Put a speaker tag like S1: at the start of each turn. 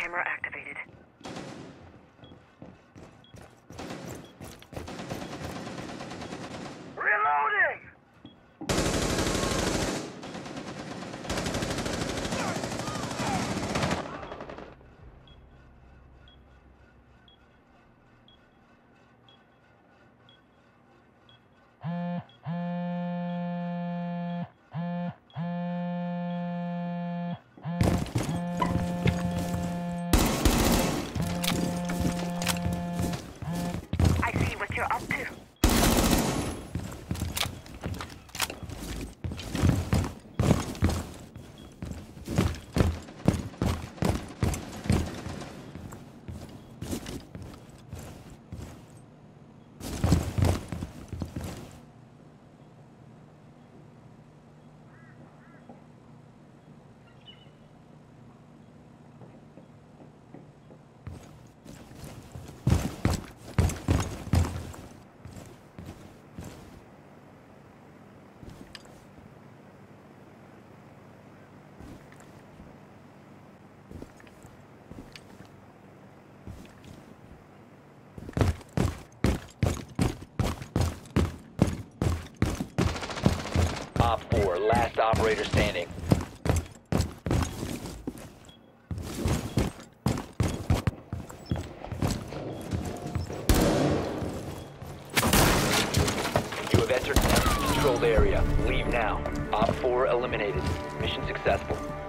S1: camera activated. Reloading! I see what you're up to.
S2: Op 4, last operator standing. You have entered the controlled area. Leave now. Op 4 eliminated. Mission successful.